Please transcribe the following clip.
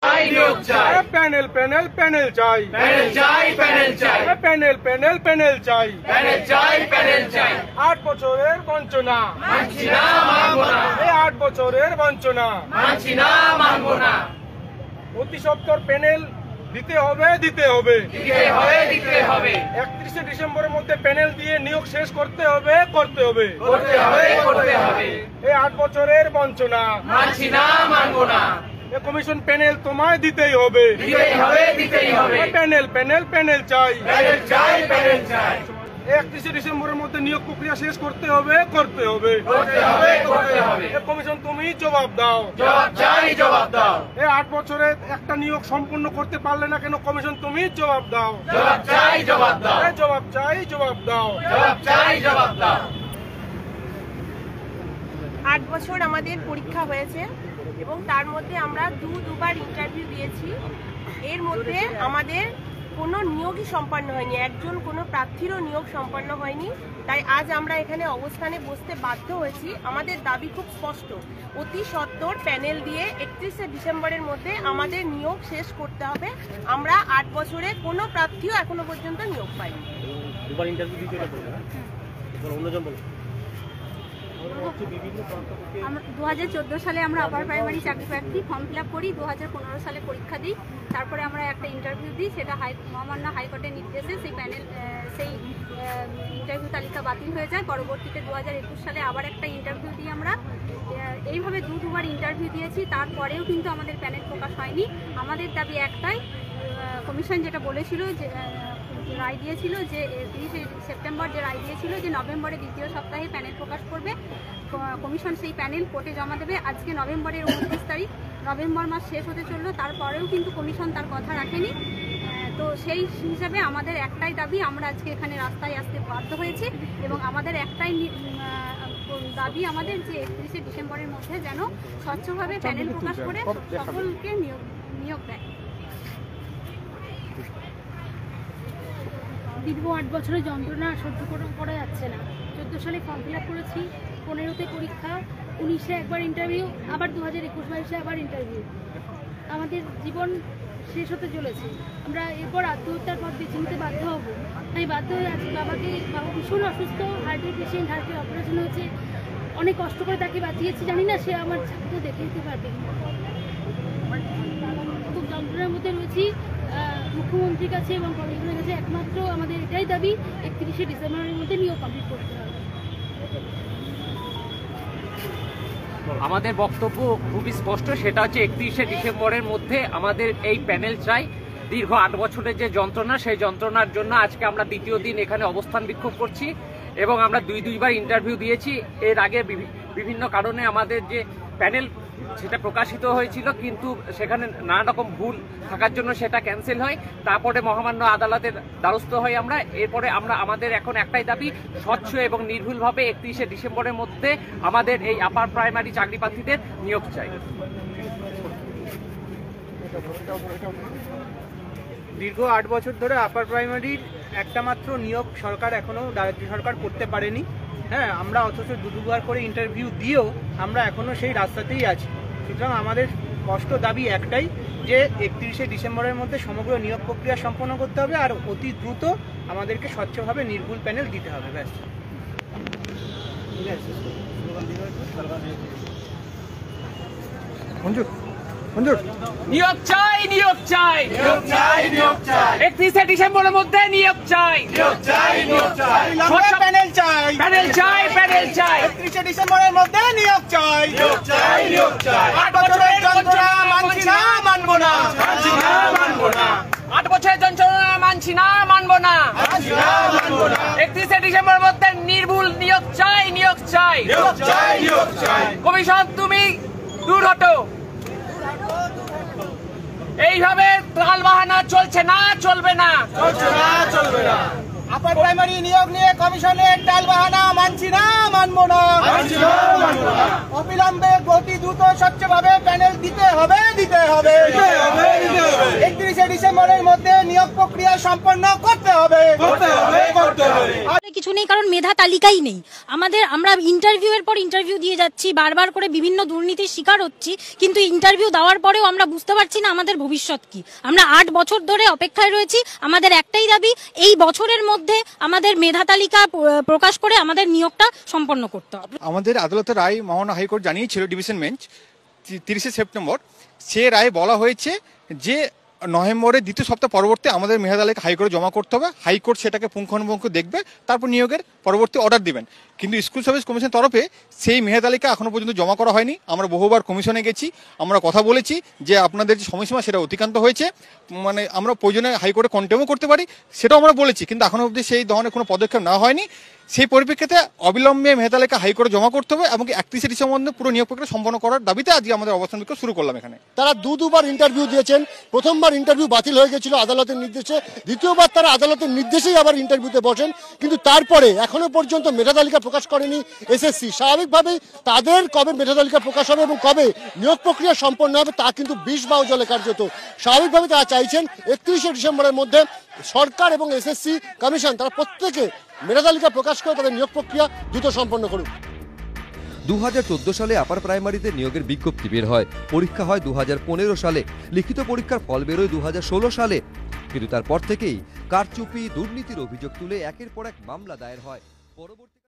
Panel panel panel চাই, panel চাই, panel চাই, প্যানেল প্যানেল প্যানেল চাই, প্যানেল চাই, প্যানেল চাই। 8 বছরের বঞ্চনা মানছি না, মানব না, এই 8 বছরের বঞ্চনা মানছি না, মানব না। অতি সত্বর প্যানেল দিতে হবে, দিতে হবে, দিতে হবে, দিতে হবে, 31শে ডিসেম্বরের মধ্যে প্যানেল দিয়ে নিয়োগ শেষ করতে হবে, করতে হবে, করতে হবে, করতে হবে। এই 8 বছরের বঞ্চনা মানছি না, মানব না, এই কমিশন প্যানেল তোমায় দিতেই হবে, দিতেই হবে, দিতেই হবে। প্যানেল প্যানেল প্যানেল চাই, প্যানেল চাই, প্যানেল চাই, 31শে ডিসেম্বরের মধ্যে নিয়োগ প্রক্রিয়া শেষ করতে হবে, করতে হবে, করতে হবে, করতে হবে। এই কমিশন তুমি জবাব দাও, জবাব চাই, জবাব দাও, এই 8 বছরে একটা নিয়োগ সম্পূর্ণ করতে পারলে না কেন কমিশন তুমি জবাব দাও, জবাব চাই, জবাব দাও, এই জবাব চাই, জবাব দাও। জবাব চাই, জবাব দাও। 8 বছর আমাদের পরীক্ষা হয়েছে এবং তার মধ্যে আমরা দুবার ইন্টারভিউ দিয়েছি। এর মধ্যে আমাদের কোনো নিয়োগই সম্পন্ন হয়নি, একজন কোনো প্রার্থীরও নিয়োগ সম্পন্ন হয়নি। তাই আজ আমরা এখানে অবস্থানে বসতে বাধ্য হয়েছি। আমাদের দাবি খুব স্পষ্ট, অতি সত্বর প্যানেল দিয়ে 31শে ডিসেম্বরের মধ্যে আমাদের নিয়োগ শেষ করতে হবে। আমরা 8 বছরে কোনো প্রার্থীও এখনো পর্যন্ত নিয়োগ পাইনি। দুবার ইন্টারভিউ দিতে হবে, অন্যজন বলো। 2014 সালে আমরা আপার প্রাইমারি চাকরি প্রার্থী ফর্ম ফিল আপ করি, 2015 সালে পরীক্ষা দিই, তারপরে আমরা একটা ইন্টারভিউ দিই, সেটা মহামান্য হাইকোর্টের নির্দেশে সেই ইন্টারভিউ তালিকা বাতিল হয়ে যায়। পরবর্তীতে 2021 সালে আবার একটা ইন্টারভিউ দিই আমরা। এইভাবে দুবার ইন্টারভিউ দিয়েছি, তারপরেও কিন্তু আমাদের প্যানেল প্রকাশ হয়নি। আমাদের দাবি একটাই, কমিশন যেটা বলেছিল যে রায় দিয়েছিল যে 30শে সেপ্টেম্বর যে রায় দিয়েছিল যে নভেম্বরের দ্বিতীয় সপ্তাহে প্যানেল প্রকাশ করবে, কমিশন সেই প্যানেল কোর্টে জমা দেবে। আজকে নভেম্বরের 29 তারিখ, নভেম্বর মাস শেষ হতে চললো, তারপরেও কিন্তু কমিশন তার কথা রাখেনি। তো সেই হিসাবে আমাদের একটাই দাবি, আমরা আজকে এখানে রাস্তায় আসতে বাধ্য হয়েছি এবং আমাদের একটাই দাবি আমাদের যে 31শে ডিসেম্বরের মধ্যে যেন স্বচ্ছভাবে প্যানেল প্রকাশ করে সকলকে নিয়োগ দেয়। দীর্ঘ 8 বছরের যন্ত্রণা সহ্য করা যাচ্ছে না। 14 সালে ফর্ম ফিল আপ করেছি, 15তে পরীক্ষা, 19-এ একবার ইন্টারভিউ, আবার 2021-22-এ আবার ইন্টারভিউ। আমাদের জীবন শেষ হতে চলেছে, আমরা এরপর আত্মহত্যার পথ বেছে নিতে বাধ্য হব। আমি বাধ্য হয়ে আছি, বাবা ভীষণ অসুস্থ, হার্টের পেশেন্ট, হার্টের অপারেশন হয়েছে, অনেক কষ্ট করে তাকে বাঁচিয়েছি, জানি না সে আমার ছাত্র দেখে দিতে পারবে। খুব যন্ত্রণার মধ্যে রয়েছি। মুখ্যমন্ত্রীর কাছে এবং কমিশনের কাছে একমাত্র আমাদের এটাই দাবি, 31শে ডিসেম্বরের মধ্যে নিয়োগ কমপ্লিট করতে হবে। আমাদের বক্তব্য খুবই স্পষ্ট, সেটা হচ্ছে 31শে ডিসেম্বরের মধ্যে আমাদের এই প্যানেল চাই। দীর্ঘ 8 বছরের যে যন্ত্রণা, সেই যন্ত্রণার জন্য আজকে আমরা দ্বিতীয় দিন এখানে অবস্থান বিক্ষোভ করছি এবং আমরা দুইবার ইন্টারভিউ দিয়েছি। এর আগে বিভিন্ন কারণে আমাদের যে প্যানেল সেটা প্রকাশিত হয়েছিল, কিন্তু সেখানে নানা রকম ভুল থাকার জন্য সেটা ক্যান্সেল হয়। তারপরে মহামান্য আদালতের দ্বারস্থ হই আমরা। এরপরে আমাদের এখন একটাই দাবি, স্বচ্ছ এবং নির্ভুলভাবে 31শে ডিসেম্বরের মধ্যে আমাদের এই আপার প্রাইমারি চাকরি প্রার্থীদের নিয়োগ চাই। দীর্ঘ 8 বছর ধরে আপার প্রাইমারির একটা মাত্র নিয়োগ সরকার এখনো রাজ্য সরকার করতে পারেনি। হ্যাঁ, আমরা অথচ দুবার করে ইন্টারভিউ দিয়েও আমরা এখনো সেই রাস্তাতেই আছি। সুতরাং আমাদের স্পষ্ট দাবি একটাই, যে 31শে ডিসেম্বরের মধ্যে সমগ্র নিয়োগ প্রক্রিয়া সম্পন্ন করতে হবে আর অতি দ্রুত আমাদেরকে স্বচ্ছভাবে নির্ভুল প্যানেল দিতে হবে। ব্যাস। নিয়োগ চাই, নিয়োগ চাই, নিয়োগ চাই, নিয়োগ চাই, 31শে ডিসেম্বরের মধ্যে নিয়োগ চাই, নিয়োগ চাই, নিয়োগ চাই, প্যানেল চাই, প্যানেল চাই, প্যানেল চাই, 31শে ডিসেম্বরের মধ্যে নিয়োগ চাই, নিয়োগ চাই, নিয়োগ চাই। 8 বছরের যন্ত্রণা মানছি না, মানব না, মানছি না, মানব না, 8 বছরের যন্ত্রণা মানছি না, মানব না, মানছি না, মানব না। 31শে ডিসেম্বরের মধ্যে নির্ভুল নিয়োগ চাই, নিয়োগ চাই, নিয়োগ চাই, নিয়োগ চাই। কমিশন তুমি দূর হটো। এইভাবে তালবাহানা চলছে না, চলবে না, চলছে না, চলবে না। আপার প্রাইমারি নিয়োগ নিয়ে কমিশনের টালবাহানা মানছি না, মানব না, মানছি না, মানব না। অবিলম্বে অতি দ্রুত স্বচ্ছভাবে প্যানেল দিতে হবে, দিতে হবে, 31শে ডিসেম্বরের মধ্যে নিয়োগ প্রক্রিয়া সম্পন্ন করতে হবে, করতে হবে, করতে হবে। কিছু নেই, কারণ মেধা তালিকাই নেই। আমরা ইন্টারভিউয়ের পর ইন্টারভিউ দিয়ে যাচ্ছি, বারবার করে বিভিন্ন দুর্নীতির শিকার হচ্ছি, কিন্তু ইন্টারভিউ দেওয়ার পরেও আমরা বুঝতে পারছি না আমাদের ভবিষ্যৎ কি। আমরা 8 বছর ধরে অপেক্ষায় রয়েছি। আমাদের একটাই দাবি, এই বছরের মধ্যে আমাদের মেধা তালিকা প্রকাশ করে আমাদের নিয়োগটা সম্পন্ন করতে হবে। আমাদের আদালতের রায় মহামান্য হাইকোর্ট জানিয়েছিল ডিভিশন বেঞ্চ 30 সেপ্টেম্বর। সে রায়ে বলা হয়েছে যে নভেম্বরের দ্বিতীয় সপ্তাহ পরবর্তী আমাদের মেধা তালিকা হাইকোর্টে জমা করতে হবে। হাইকোর্ট সেটাকে পুঙ্খানুপুঙ্খ দেখবে, তারপর নিয়োগের পরবর্তী অর্ডার দিবেন। কিন্তু স্কুল সার্ভিস কমিশনের তরফে সেই মেধা তালিকা এখনো পর্যন্ত জমা করা হয়নি। আমরা বহুবার কমিশনে গেছি, আমরা কথা বলেছি যে আপনাদের যে সময়সীমা সেটা অতিক্রান্ত হয়েছে, মানে আমরা প্রয়োজনে হাইকোর্টে কন্টেমও করতে পারি, সেটাও আমরা বলেছি, কিন্তু এখনো অবধি সেই ধরনের কোনো পদক্ষেপ নেওয়া হয়নি। সেই পরিপ্রেক্ষিতে অবিলম্বে মেধা তালিকা হাইকোর্টে জমা করতে হবে এবং 31 ডিসেম্বর মধ্যে পুরো নিয়োগ প্রক্রিয়া সম্পন্ন করার দাবিতে আজকে আমাদের অবস্থান বিক্ষোভ শুরু করলাম এখানে। তারা দুবার ইন্টারভিউ দিয়েছেন। প্রথমবার ইন্টারভিউ বাতিল হয়ে গেছিল আদালতের নির্দেশে, দ্বিতীয়বার তারা আদালতের নির্দেশেই আবার ইন্টারভিউতে বসেন, কিন্তু তারপরে এখনো পর্যন্ত মেধা তালিকা প্রকাশ করেনি এসএসসি। স্বাভাবিকভাবেই তাদের কবে মেধা তালিকা প্রকাশ হবে এবং কবে নিয়োগ প্রক্রিয়া সম্পন্ন হবে তা কিন্তু 20 বাউ জলে কার্যত। স্বাভাবিকভাবে তারা চাইছেন 31 ডিসেম্বরের মধ্যে সরকার এবং এসএসসি কমিশন তারা প্রত্যেকে মেধা তালিকা প্রকাশ করে তাদের নিয়োগ প্রক্রিয়া দ্রুত সম্পন্ন করুক। 2014 সালে আপার প্রাইমারিতে নিয়োগের বিজ্ঞপ্তি বের হয়, পরীক্ষা হয় 2015 সালে, লিখিত পরীক্ষার ফল বেরোয় 2016 সালে। কিন্তু তারপর থেকেই কারচুপি, দুর্নীতির অভিযোগ তুলে একের পর এক মামলা দায়ের হয়। পরবর্তী